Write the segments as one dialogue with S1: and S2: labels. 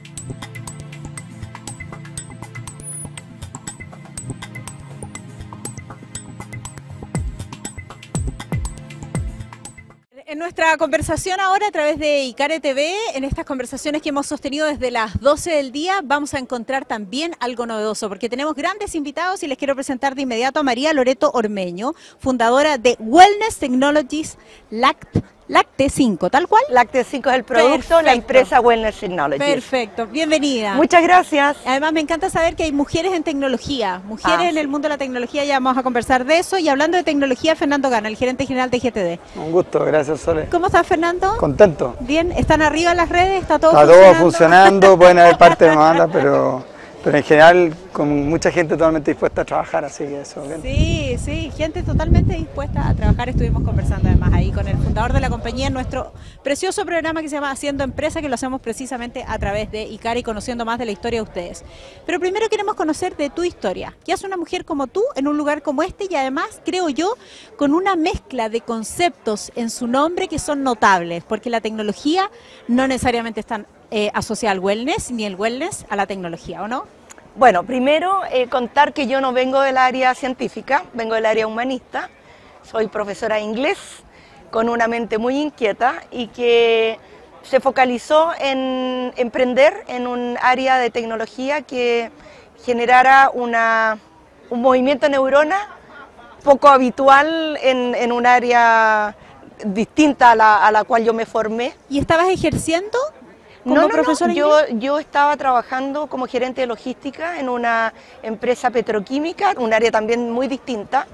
S1: En nuestra conversación ahora a través de Icare TV, en estas conversaciones que hemos sostenido desde las 12 del día, vamos a encontrar también algo novedoso, porque tenemos grandes invitados y les quiero presentar de inmediato a María Loreto Ormeño, fundadora de Wellness Technologies Lacte 5, ¿tal cual?
S2: Lacte 5 es el producto, perfecto. La empresa Wellness Technologies.
S1: Perfecto, bienvenida.
S2: Muchas gracias.
S1: Además me encanta saber que hay mujeres en tecnología, mujeres en el mundo de la tecnología, ya vamos a conversar de eso. Y hablando de tecnología, Fernando Gana, el gerente general de GTD.
S3: Un gusto, gracias Sole.
S1: ¿Cómo estás, Fernando?
S3: Contento.
S1: Bien, ¿están arriba en las redes? ¿Está todo
S3: funcionando? Está todo funcionando, pueden haber partes malas, pero en general con mucha gente totalmente dispuesta a trabajar, así que eso. Bien.
S1: Sí, sí, gente totalmente dispuesta a trabajar. Estuvimos conversando además ahí con el fundador de la compañía en nuestro precioso programa que se llama Haciendo Empresa, que lo hacemos precisamente a través de Icare y conociendo más de la historia de ustedes. Pero primero queremos conocer de tu historia. ¿Qué hace una mujer como tú en un lugar como este? Y además, creo yo, con una mezcla de conceptos en su nombre que son notables, porque la tecnología no necesariamente está asociada al wellness, ni el wellness a la tecnología, ¿o no?
S2: Bueno, primero contar que yo no vengo del área científica, vengo del área humanista, soy profesora de inglés con una mente muy inquieta y que se focalizó en emprender en un área de tecnología que generara un movimiento de neurona poco habitual en un área distinta a la cual yo me formé.
S1: ¿Y estabas ejerciendo?
S2: No, yo estaba trabajando como gerente de logística en una empresa petroquímica, un área también muy distinta,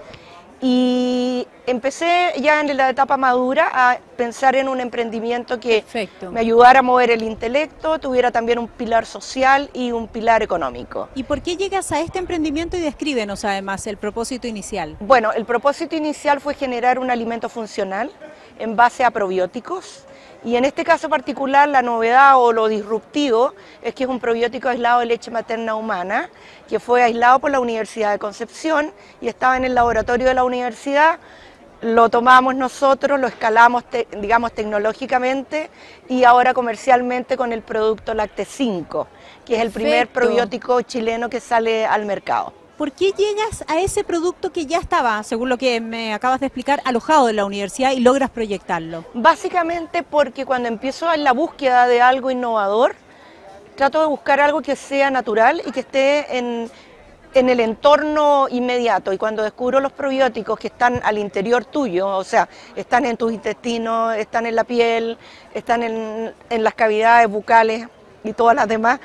S2: y empecé ya en la etapa madura a pensar en un emprendimiento que me ayudara a mover el intelecto, tuviera también un pilar social y un pilar económico.
S1: ¿Y por qué llegas a este emprendimiento y descríbenos además el propósito inicial?
S2: Bueno, el propósito inicial fue generar un alimento funcional en base a probióticos. Y en este caso particular la novedad o lo disruptivo es que es un probiótico aislado de leche materna humana que fue aislado por la Universidad de Concepción y estaba en el laboratorio de la universidad, lo tomamos nosotros, lo escalamos digamos tecnológicamente y ahora comercialmente con el producto Lacte 5, que es el primer probiótico chileno que sale al mercado.
S1: ¿Por qué llegas a ese producto que ya estaba, según lo que me acabas de explicar, alojado en la universidad y logras proyectarlo?
S2: Básicamente porque cuando empiezo en la búsqueda de algo innovador, trato de buscar algo que sea natural y que esté en el entorno inmediato. Y cuando descubro los probióticos que están al interior tuyo, o sea, están en tus intestinos, están en la piel, están en las cavidades bucales y todas las demás,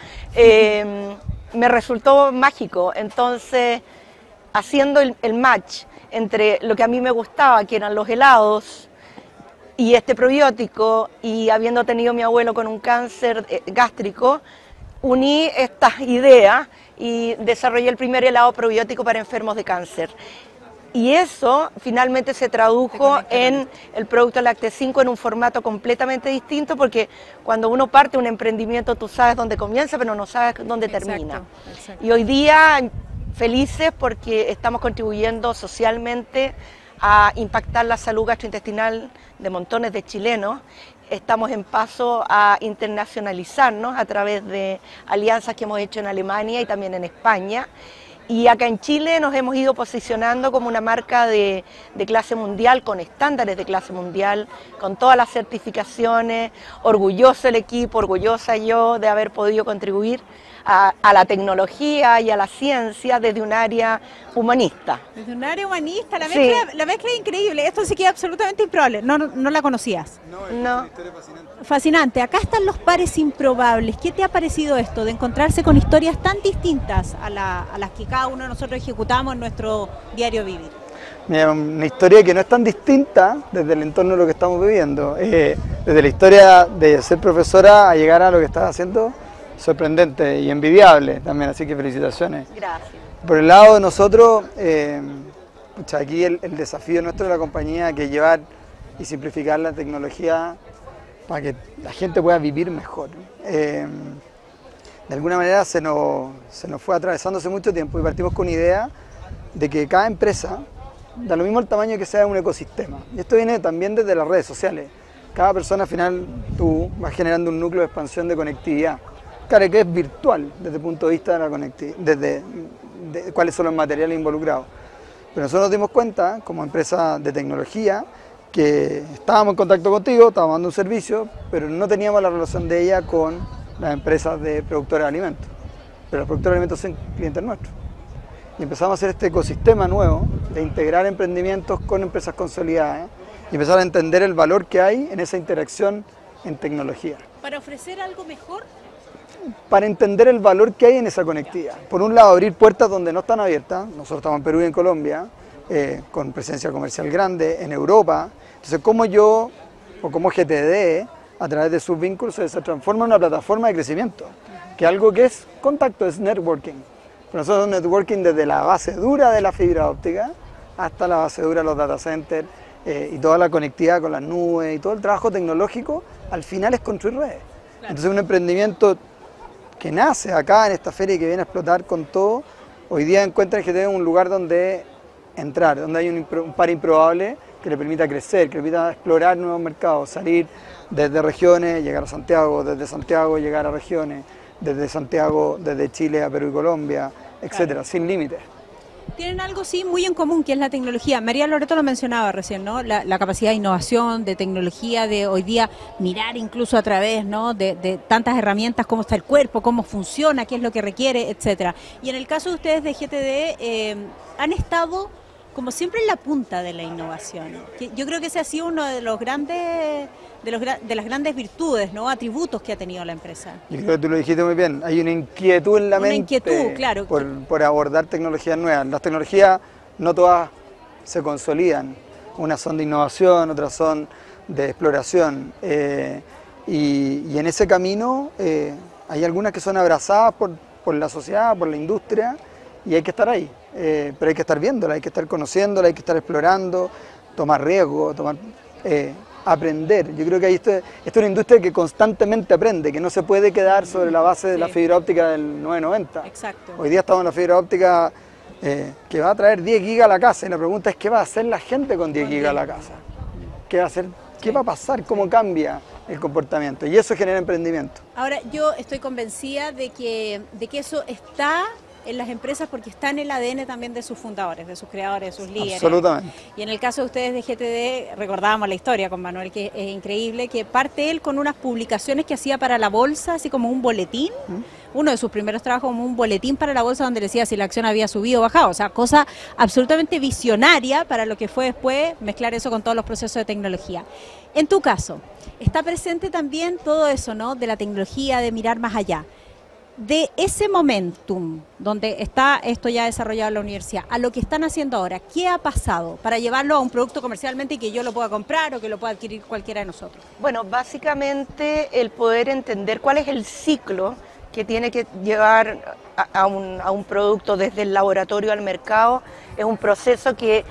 S2: me resultó mágico. Entonces, haciendo el match entre lo que a mí me gustaba, que eran los helados, y este probiótico, y habiendo tenido a mi abuelo con un cáncer gástrico, uní estas ideas y desarrollé el primer helado probiótico para enfermos de cáncer. Y eso finalmente se tradujo en el producto Lacte 5 en un formato completamente distinto, porque cuando uno parte un emprendimiento tú sabes dónde comienza, pero no sabes dónde termina. Exacto. Y hoy día felices porque estamos contribuyendo socialmente a impactar la salud gastrointestinal de montones de chilenos. Estamos en paso a internacionalizarnos a través de alianzas que hemos hecho en Alemania y también en España. Y acá en Chile nos hemos ido posicionando como una marca de clase mundial, con estándares de clase mundial, con todas las certificaciones, orgulloso el equipo, orgullosa yo de haber podido contribuir a la tecnología y a la ciencia desde un área humanista.
S1: Desde un área humanista, la mezcla es increíble, esto sí que es absolutamente improbable, no la conocías.
S3: No, es una historia fascinante.
S1: Fascinante, acá están los pares improbables. ¿Qué te ha parecido esto de encontrarse con historias tan distintas a las que cada uno de nosotros ejecutamos en nuestro diario vivir?
S3: Mira, una historia que no es tan distinta desde el entorno de lo que estamos viviendo. Desde la historia de ser profesora a llegar a lo que estás haciendo, sorprendente y envidiable también, así que felicitaciones.
S2: Gracias.
S3: Por el lado de nosotros, aquí el desafío nuestro de la compañía, que es llevar y simplificar la tecnología para que la gente pueda vivir mejor. De alguna manera se nos fue atravesando hace mucho tiempo y partimos con una idea de que cada empresa, da lo mismo el tamaño que sea un ecosistema. Y esto viene también desde las redes sociales. Cada persona al final tú vas generando un núcleo de expansión de conectividad. cara que es virtual desde el punto de vista de la conectividad, de cuáles son los materiales involucrados. Pero nosotros nos dimos cuenta, como empresa de tecnología, que estábamos en contacto contigo, estábamos dando un servicio, pero no teníamos la relación de ella con las empresas de productores de alimentos. Pero los productores de alimentos son clientes nuestros. Y empezamos a hacer este ecosistema nuevo de integrar emprendimientos con empresas consolidadas y empezar a entender el valor que hay en esa interacción en tecnología.
S1: ¿Para ofrecer algo mejor?
S3: Para entender el valor que hay en esa conectividad. Por un lado, abrir puertas donde no están abiertas. Nosotros estamos en Perú y en Colombia, con presencia comercial grande, en Europa. Entonces, cómo yo, o cómo GTD, a través de sus vínculos, se transforma en una plataforma de crecimiento, que algo que es contacto, es networking. Pero nosotros networking desde la base dura de la fibra óptica hasta la base dura de los data centers y toda la conectividad con las nubes y todo el trabajo tecnológico, al final es construir redes. Claro. Entonces, un emprendimiento que nace acá en esta feria y que viene a explotar con todo, hoy día encuentra en GTD un lugar donde entrar, donde hay un par improbable que le permita crecer, que le permita explorar nuevos mercados, salir desde regiones, llegar a Santiago, desde Santiago llegar a regiones, desde Santiago, desde Chile a Perú y Colombia, etcétera, claro, sin límites.
S1: Tienen algo sí muy en común, que es la tecnología. María Loreto lo mencionaba recién, ¿no? La capacidad de innovación, de tecnología, de hoy día mirar incluso a través, ¿no?, de tantas herramientas, cómo está el cuerpo, cómo funciona, qué es lo que requiere, etcétera. Y en el caso de ustedes de GTD, han estado como siempre en la punta de la innovación. Yo creo que ese ha sido uno de los grandes, de las grandes virtudes, ¿no?, atributos que ha tenido la empresa.
S3: Yo creo que tú lo dijiste muy bien, hay una inquietud en la mente
S1: inquietud, claro,
S3: por abordar tecnologías nuevas. Las tecnologías no todas se consolidan, unas son de innovación, otras son de exploración, y en ese camino hay algunas que son abrazadas por la sociedad, por la industria, y hay que estar ahí, pero hay que estar viéndola, hay que estar conociéndola, hay que estar explorando, tomar riesgo, aprender. Yo creo que esto es una industria que constantemente aprende, que no se puede quedar sobre la base de la fibra óptica del 990.
S1: Exacto.
S3: Hoy día estamos en la fibra óptica que va a traer 10 gigas a la casa, y la pregunta es: ¿qué va a hacer la gente con 10 gigas a la casa? ¿Qué va a hacer? ¿Qué va a pasar? ¿Cómo cambia el comportamiento? Y eso genera emprendimiento.
S1: Ahora, yo estoy convencida de que eso está en las empresas porque está en el ADN también de sus fundadores, de sus creadores, de sus líderes.
S3: Absolutamente.
S1: Y en el caso de ustedes de GTD, recordábamos la historia con Manuel, que es increíble, que parte él con unas publicaciones que hacía para la bolsa, así como un boletín, uno de sus primeros trabajos como un boletín para la bolsa donde decía si la acción había subido o bajado, o sea, cosa absolutamente visionaria para lo que fue después mezclar eso con todos los procesos de tecnología. En tu caso, está presente también todo eso, ¿no?, de la tecnología, de mirar más allá. De ese momentum donde está esto ya desarrollado en la universidad a lo que están haciendo ahora, ¿qué ha pasado para llevarlo a un producto comercialmente y que yo lo pueda comprar o que lo pueda adquirir cualquiera de nosotros?
S2: Bueno, básicamente el poder entender cuál es el ciclo que tiene que llevar a un producto desde el laboratorio al mercado. Es un proceso que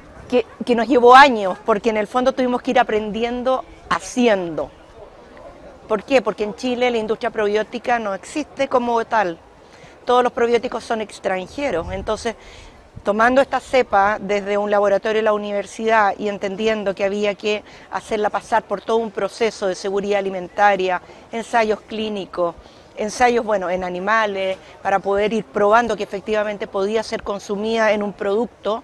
S2: nos llevó años, porque en el fondo tuvimos que ir aprendiendo haciendo. ¿Por qué? Porque en Chile la industria probiótica no existe como tal. Todos los probióticos son extranjeros. Entonces, tomando esta cepa desde un laboratorio de la universidad y entendiendo que había que hacerla pasar por todo un proceso de seguridad alimentaria, ensayos clínicos, ensayos, bueno, en animales, para poder ir probando que efectivamente podía ser consumida en un producto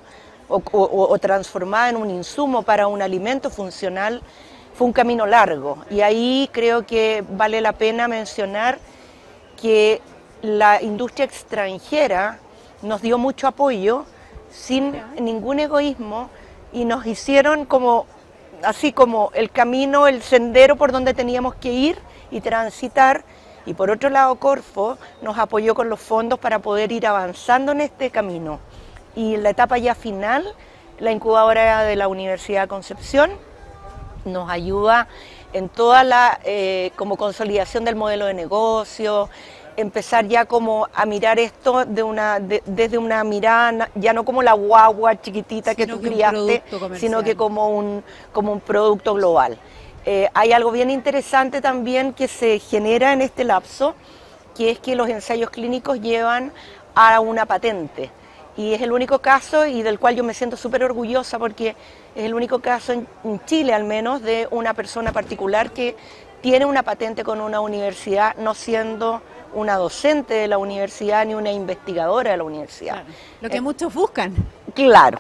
S2: o transformada en un insumo para un alimento funcional, fue un camino largo. Y ahí creo que vale la pena mencionar que la industria extranjera nos dio mucho apoyo sin ningún egoísmo y nos hicieron como, así como el camino, el sendero por donde teníamos que ir y transitar. Y por otro lado, Corfo nos apoyó con los fondos para poder ir avanzando en este camino. Y en la etapa ya final, la incubadora de la Universidad de Concepción nos ayuda en toda la como consolidación del modelo de negocio, empezar ya como a mirar esto desde una mirada, ya no como la guagua chiquitita que tú criaste, sino que como un producto global. Hay algo bien interesante también que se genera en este lapso, que es que los ensayos clínicos llevan a una patente. Y es el único caso, y del cual yo me siento súper orgullosa, porque es el único caso en Chile al menos de una persona particular que tiene una patente con una universidad, no siendo una docente de la universidad ni una investigadora de la universidad.
S1: Claro. Lo que muchos buscan.
S2: Claro.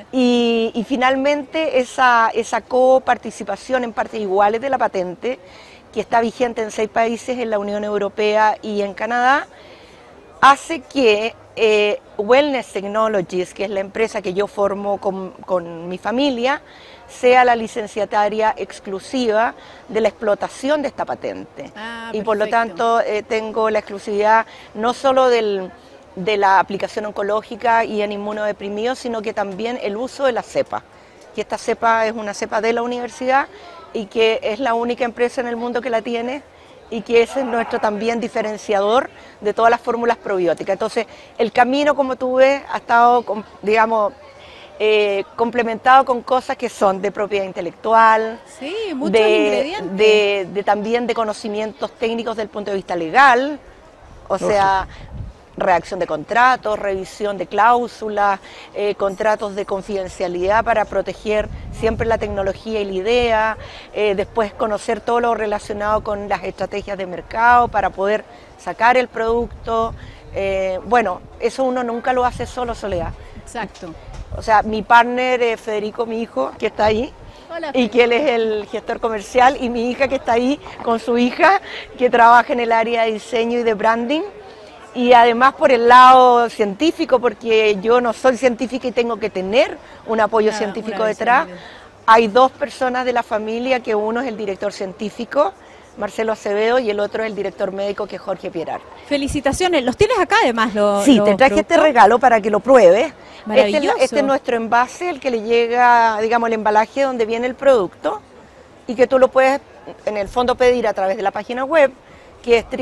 S2: Y finalmente esa coparticipación en partes iguales de la patente, que está vigente en 6 países, en la Unión Europea y en Canadá, hace que Wellness Technologies, que es la empresa que yo formo con mi familia, sea la licenciataria exclusiva de la explotación de esta patente. Y por lo tanto tengo la exclusividad no solo de la aplicación oncológica y en inmunodeprimidos, sino que también el uso de la cepa. Que esta cepa es una cepa de la universidad y que es la única empresa en el mundo que la tiene, y que ese es nuestro también diferenciador de todas las fórmulas probióticas. Entonces, el camino, como tú ves, ha estado, digamos, complementado con cosas que son de propiedad intelectual,
S1: sí, muchos ingredientes.
S2: También de conocimientos técnicos desde el punto de vista legal, o sea, redacción de contratos, revisión de cláusulas, contratos de confidencialidad para proteger siempre la tecnología y la idea, después conocer todo lo relacionado con las estrategias de mercado para poder sacar el producto. Bueno, eso uno nunca lo hace solo, Soledad.
S1: Exacto.
S2: O sea, mi partner Federico, mi hijo, que está ahí,
S1: hola,
S2: y que él es el gestor comercial, y mi hija que está ahí con su hija, que trabaja en el área de diseño y de branding. Y además por el lado científico, porque yo no soy científica y tengo que tener un apoyo científico detrás. Hay 2 personas de la familia, que uno es el director científico, Marcelo Acevedo, y el otro es el director médico, que es Jorge Pierar.
S1: Felicitaciones, los tienes acá además.
S2: Sí, te traje este regalo para que lo pruebes.
S1: Maravilloso.
S2: Este es nuestro envase, el que le llega, digamos, el embalaje donde viene el producto, y que tú lo puedes en el fondo pedir a través de la página web, que es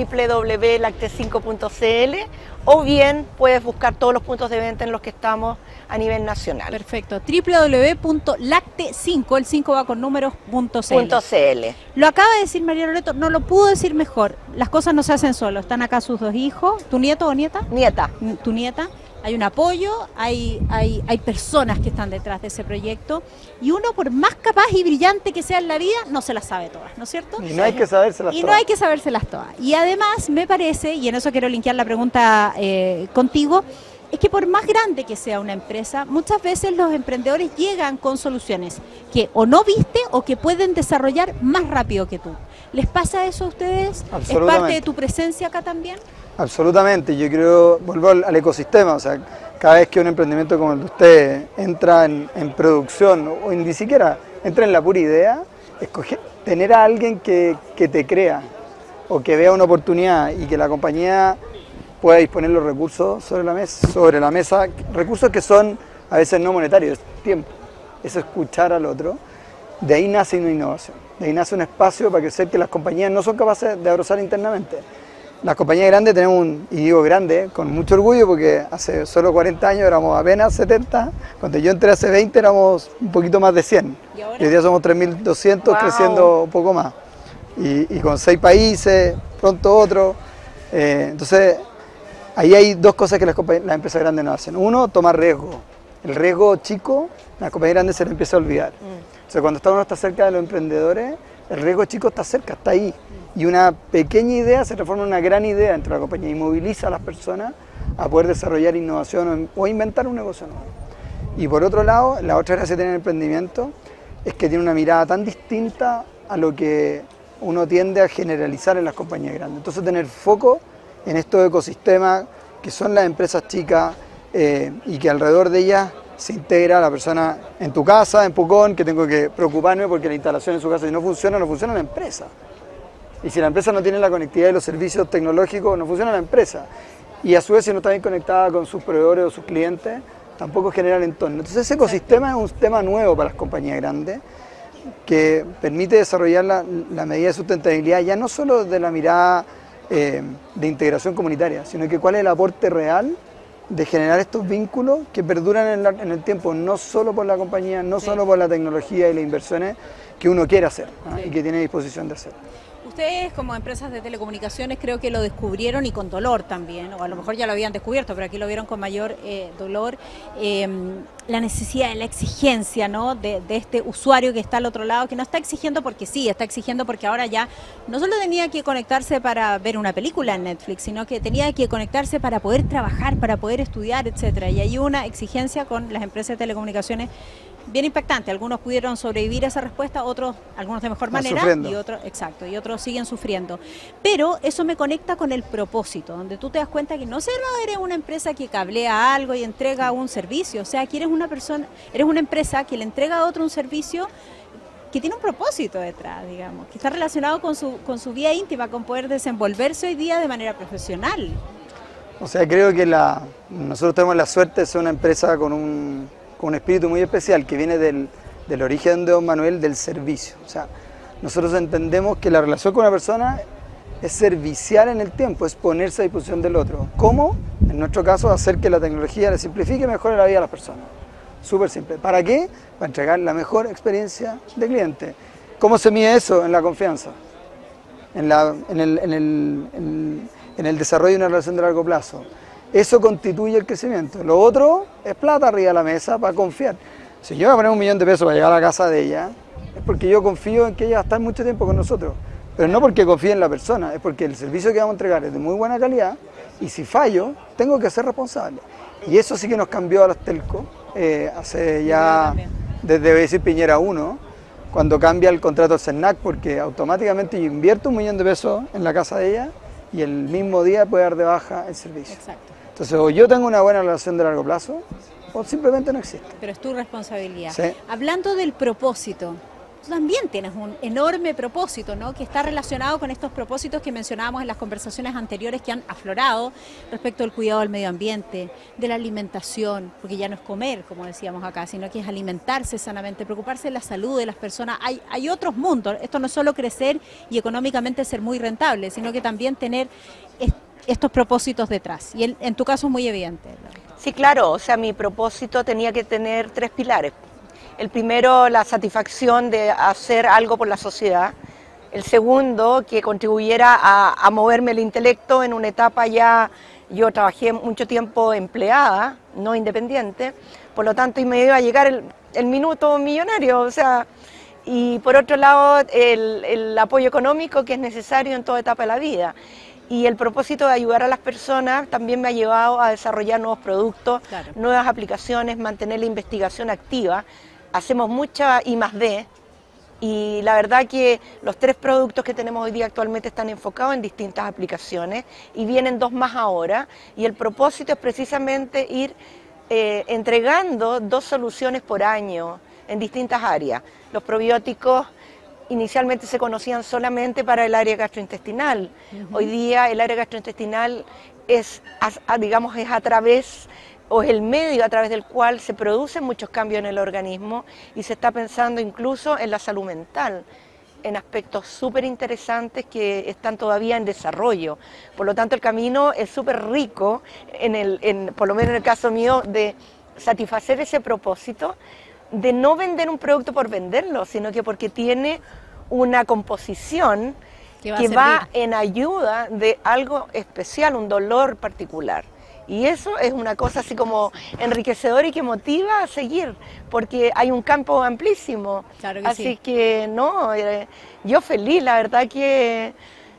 S2: www.lacte5.cl, o bien puedes buscar todos los puntos de venta en los que estamos a nivel nacional.
S1: Perfecto, www.lacte5, el 5 va con números.cl. Lo acaba de decir María Loreto, no lo pudo decir mejor, las cosas no se hacen solo, están acá sus 2 hijos, ¿tu nieto o nieta?
S2: Nieta.
S1: Tu nieta. Hay un apoyo, hay personas que están detrás de ese proyecto, y uno, por más capaz y brillante que sea en la vida, no se las sabe todas, ¿no es cierto?
S3: Y no hay que sabérselas todas.
S1: Y no hay que sabérselas todas. Y además me parece, y en eso quiero linkear la pregunta contigo, es que por más grande que sea una empresa, muchas veces los emprendedores llegan con soluciones que o no viste o que pueden desarrollar más rápido que tú. ¿Les pasa eso a ustedes? ¿Es parte de tu presencia acá también?
S3: Absolutamente, yo creo, vuelvo al ecosistema, o sea, cada vez que un emprendimiento como el de usted entra en producción, o ni siquiera entra en la pura idea, tener a alguien que te crea, o que vea una oportunidad, y que la compañía pueda disponer los recursos sobre la mesa, recursos que son a veces no monetarios, es tiempo, es escuchar al otro. De ahí nace una innovación, de ahí nace un espacio para crecer que las compañías no son capaces de abrazar internamente. Las compañías grandes tenemos y digo grande, con mucho orgullo, porque hace solo 40 años éramos apenas 70, cuando yo entré hace 20 éramos un poquito más de 100. ¿Y ahora? Hoy día somos 3.200, wow, creciendo un poco más. Y con 6 países, pronto otro. Entonces, ahí hay 2 cosas que las empresas grandes no hacen. Uno, tomar riesgo. El riesgo chico, las compañías grandes se le empieza a olvidar. O sea, cuando uno está cerca de los emprendedores, el riesgo chico está cerca, está ahí. Y una pequeña idea se transforma en una gran idea dentro de la compañía y moviliza a las personas a poder desarrollar innovación o inventar un negocio nuevo. Y por otro lado, la otra gracia de tener emprendimiento es que tiene una mirada tan distinta a lo que uno tiende a generalizar en las compañías grandes. Entonces, tener foco en estos ecosistemas que son las empresas chicas y que alrededor de ellas se integra la persona en tu casa, en Pucón, que tengo que preocuparme porque la instalación en su casa, si no funciona la empresa. Y si la empresa no tiene la conectividad de los servicios tecnológicos, no funciona la empresa. Y a su vez, si no está bien conectada con sus proveedores o sus clientes, tampoco genera el entorno. Entonces, ese ecosistema es un tema nuevo para las compañías grandes, que permite desarrollar la medida de sustentabilidad, ya no solo de la mirada de integración comunitaria, sino que cuál es el aporte real de generar estos vínculos que perduran en el tiempo, no solo por la compañía, no solo por la tecnología y las inversiones que uno quiere hacer, ¿no? Y que tiene disposición de hacer.
S1: Ustedes como empresas de telecomunicaciones creo que lo descubrieron y con dolor también, o a lo mejor ya lo habían descubierto, pero aquí lo vieron con mayor dolor, la necesidad, la exigencia, ¿no?, de este usuario que está al otro lado, que no está exigiendo porque sí, está exigiendo porque ahora ya no solo tenía que conectarse para ver una película en Netflix, sino que tenía que conectarse para poder trabajar, para poder estudiar, etcétera. Y hay una exigencia con las empresas de telecomunicaciones bien impactante. Algunos pudieron sobrevivir a esa respuesta, otros, algunos de mejor manera, y otros, exacto, y otros siguen sufriendo. Pero eso me conecta con el propósito, donde tú te das cuenta que no solo eres una empresa que cablea algo y entrega un servicio, o sea, que eres una persona, eres una empresa que le entrega a otro un servicio que tiene un propósito detrás, digamos, que está relacionado con su vida íntima, con poder desenvolverse hoy día de manera profesional.
S3: O sea, creo que nosotros tenemos la suerte de ser una empresa con un espíritu muy especial que viene del origen de Don Manuel, del servicio. O sea, nosotros entendemos que la relación con una persona es servicial en el tiempo, es ponerse a disposición del otro. ¿Cómo? En nuestro caso, hacer que la tecnología le simplifique y mejore la vida a las personas. Súper simple. ¿Para qué? Para entregar la mejor experiencia de cliente. ¿Cómo se mide eso? En la confianza, en el desarrollo de una relación de largo plazo. Eso constituye el crecimiento. Lo otro es plata arriba de la mesa para confiar. Si yo voy a poner $1.000.000 para llegar a la casa de ella, es porque yo confío en que ella va a estar mucho tiempo con nosotros. Pero no porque confíe en la persona, es porque el servicio que vamos a entregar es de muy buena calidad y si fallo, tengo que ser responsable. Y eso sí que nos cambió a los telcos, hace ya, desde voy a decir Piñera 1, cuando cambia el contrato del CERNAC, porque automáticamente yo invierto $1.000.000 en la casa de ella y el mismo día puede dar de baja el servicio.
S1: Exacto.
S3: Entonces, o yo tengo una buena relación de largo plazo, o simplemente no existe.
S1: Pero es tu responsabilidad.
S3: Sí.
S1: Hablando del propósito, tú también tienes un enorme propósito, ¿no?, que está relacionado con estos propósitos que mencionábamos en las conversaciones anteriores que han aflorado respecto al cuidado del medio ambiente, de la alimentación, porque ya no es comer, como decíamos acá, sino que es alimentarse sanamente, preocuparse de la salud de las personas. Hay otros mundos. Esto no es solo crecer y económicamente ser muy rentable, sino que también tener estos propósitos detrás, y en tu caso es muy evidente.
S2: Sí, claro, o sea, mi propósito tenía que tener 3 pilares. El primero, la satisfacción de hacer algo por la sociedad. El segundo, que contribuyera a moverme el intelecto en una etapa ya, yo trabajé mucho tiempo empleada, no independiente, por lo tanto y me iba a llegar el minuto millonario, o sea, y por otro lado el apoyo económico que es necesario en toda etapa de la vida. Y el propósito de ayudar a las personas también me ha llevado a desarrollar nuevos productos, claro, nuevas aplicaciones, mantener la investigación activa. Hacemos mucha I+D y la verdad que los 3 productos que tenemos hoy día actualmente están enfocados en distintas aplicaciones y vienen 2 más ahora. Y el propósito es precisamente ir entregando 2 soluciones por año en distintas áreas. Los probióticos inicialmente se conocían solamente para el área gastrointestinal. Hoy día el área gastrointestinal es a través, o es el medio a través del cual se producen muchos cambios en el organismo y se está pensando incluso en la salud mental, en aspectos súper interesantes que están todavía en desarrollo. Por lo tanto, el camino es súper rico, por lo menos en el caso mío, de satisfacer ese propósito, de no vender un producto por venderlo, sino que porque tiene una composición que va en ayuda de algo especial, un dolor particular. Y eso es una cosa así como enriquecedora y que motiva a seguir, porque hay un campo amplísimo.
S1: Claro que
S2: así
S1: sí.
S2: que no, yo feliz, la verdad que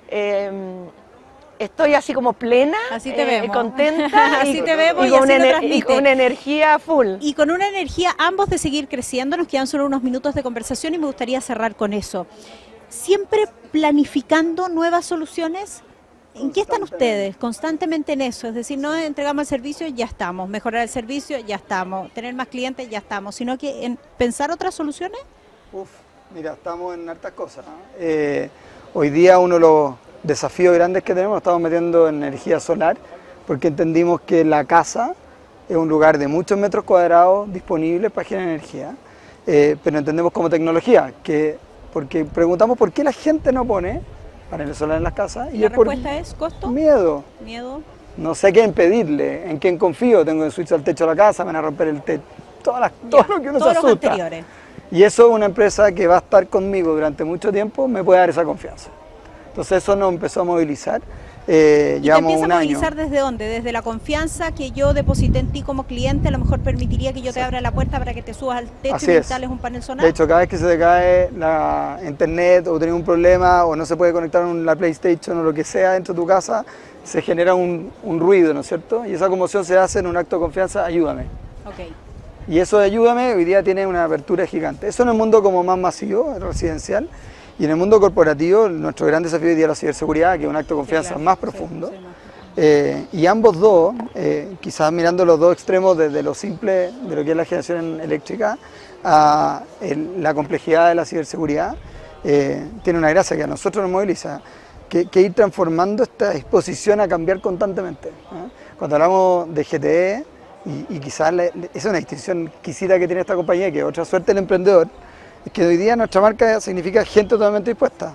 S2: estoy así como plena,
S1: así te vemos,
S2: contenta,
S1: así te vemos
S2: y con una energía full.
S1: Y con una energía ambos de seguir creciendo. Nos quedan solo unos minutos de conversación y me gustaría cerrar con eso. Siempre planificando nuevas soluciones. ¿En qué están ustedes? Constantemente en eso, es decir, no entregamos el servicio, ya estamos, mejorar el servicio, ya estamos, tener más clientes, ya estamos, sino que en pensar otras soluciones.
S3: Mira, estamos en hartas cosas, ¿no? Hoy día uno de los desafíos grandes que tenemos, estamos metiendo en energía solar, porque entendimos que la casa es un lugar de muchos metros cuadrados disponibles para generar energía, pero entendemos como tecnología, porque preguntamos por qué la gente no pone paneles solares en las casas.
S1: ¿Y la respuesta es costo?
S3: Miedo.
S1: Miedo.
S3: No sé qué impedirle, en quién confío, tengo el switch al techo de la casa, me van a romper el techo, todo lo que uno se asusta.
S1: Todos los anteriores.
S3: Y eso una empresa que va a estar conmigo durante mucho tiempo me puede dar esa confianza. Entonces eso nos empezó a movilizar.
S1: ¿Y te
S3: Llevamos
S1: empieza a
S3: un año.
S1: movilizar desde dónde? Desde la confianza que yo deposité en ti como cliente, a lo mejor permitiría que yo te abra la puerta para que te subas al techo
S3: Así
S1: y
S3: es.
S1: instales un panel solar.
S3: De hecho, cada vez que se te cae la internet o tienes un problema o no se puede conectar la PlayStation o lo que sea dentro de tu casa, se genera un ruido, ¿no es cierto? Y esa conmoción se hace en un acto de confianza, ayúdame.
S1: Ok.
S3: Y eso de ayúdame hoy día tiene una apertura gigante. Eso en el mundo como más masivo, residencial, y en el mundo corporativo nuestro gran desafío hoy día es la ciberseguridad, que es un acto de confianza
S1: Sí, claro.
S3: más profundo.
S1: Sí, más.
S3: Y ambos dos, quizás mirando los dos extremos desde lo simple de lo que es la generación eléctrica a la complejidad de la ciberseguridad, tiene una gracia que a nosotros nos moviliza, que ir transformando esta disposición a cambiar constantemente. Cuando hablamos de GTE, y quizás esa es una distinción exquisita que tiene esta compañía, que otra suerte del emprendedor, es que hoy día nuestra marca significa gente totalmente dispuesta.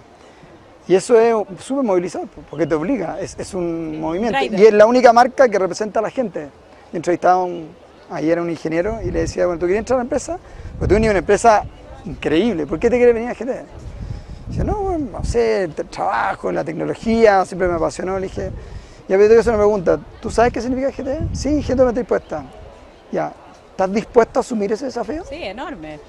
S3: Y eso es súper movilizador, porque te obliga, es un movimiento.
S1: Driver.
S3: Y es la única marca que representa a la gente. Yo entrevistaba ayer a un ingeniero y le decía, bueno, ¿tú quieres entrar a la empresa? Pues tú venías a una empresa increíble, ¿por qué te quieres venir a GT? Dice, no, bueno, no sé, el trabajo, la tecnología, siempre me apasionó. Le dije, ya, pero te voy a hacer una pregunta, ¿tú sabes qué significa GT? Sí, gente totalmente dispuesta. Ya, ¿estás dispuesto a asumir ese desafío?
S1: Sí, enorme.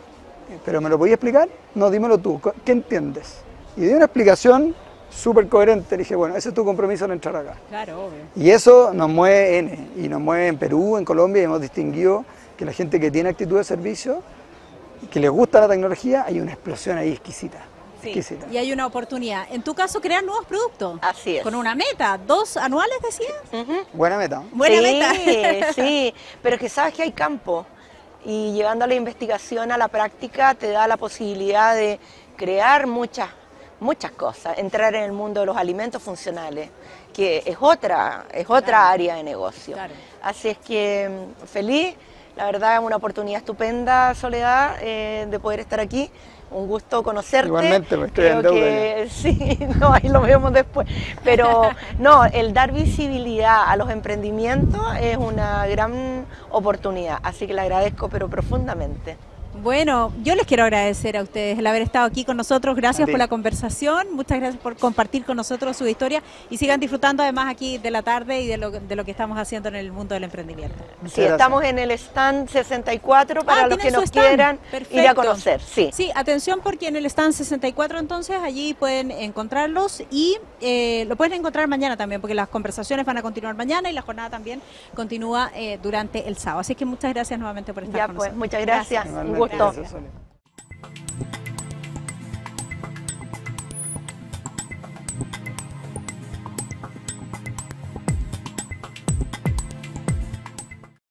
S3: ¿Pero me lo podías explicar? No, dímelo tú, ¿qué entiendes? Y di una explicación súper coherente. Le dije, bueno, ese es tu compromiso al entrar acá.
S1: Claro, obvio.
S3: Y eso nos mueve y nos mueve en Perú, en Colombia, y hemos distinguido que la gente que tiene actitud de servicio, que les gusta la tecnología, hay una explosión ahí exquisita.
S1: Sí,
S3: Exquisita.
S1: y hay una oportunidad. En tu caso, crear nuevos productos.
S2: Así es.
S1: Con una meta, 2 anuales, decías.
S3: Buena meta.
S1: Buena
S2: sí,
S1: meta.
S2: Sí, pero que sabes que hay campo y llevando la investigación a la práctica te da la posibilidad de crear muchas cosas, entrar en el mundo de los alimentos funcionales, que es otra
S1: Claro.
S2: área de negocio.
S1: Claro.
S2: Así es que feliz, la verdad es una oportunidad estupenda, Soledad, de poder estar aquí. Un gusto conocerte.
S3: Igualmente, pues, estoy en
S2: Creo
S3: deuda
S2: que sí, no, ahí lo vemos después. Pero no, el dar visibilidad a los emprendimientos es una gran oportunidad, así que le agradezco, pero profundamente.
S1: Bueno, yo les quiero agradecer a ustedes el haber estado aquí con nosotros. Gracias
S3: A ti.
S1: por la conversación, muchas gracias por compartir con nosotros su historia y sigan disfrutando además aquí de la tarde y de lo que estamos haciendo en el mundo del emprendimiento.
S3: Muchas
S2: Sí,
S3: gracias.
S2: estamos en el stand 64 para los que
S1: tienen su
S2: nos
S1: stand.
S2: quieran ir a
S1: Perfecto.
S2: conocer. Sí.
S1: Sí, atención porque en el stand 64 entonces allí pueden encontrarlos y lo pueden encontrar mañana también porque las conversaciones van a continuar mañana y la jornada también continúa durante el sábado. Así que muchas gracias nuevamente por estar
S2: Ya
S1: con
S2: pues,
S1: nosotros.
S2: muchas gracias.
S3: Igualmente,
S2: Un gusto.
S3: gracias, Sole.